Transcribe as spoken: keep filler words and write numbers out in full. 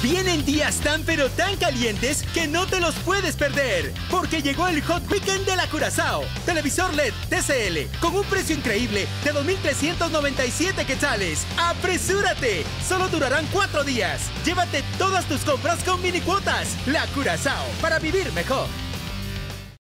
Vienen días tan pero tan calientes que no te los puedes perder, porque llegó el Hot Weekend de la Curazao. Televisor L E D T C L con un precio increíble de dos mil trescientos noventa y siete quetzales. ¡Apresúrate! Solo durarán cuatro días. Llévate todas tus compras con mini cuotas. La Curazao, para vivir mejor.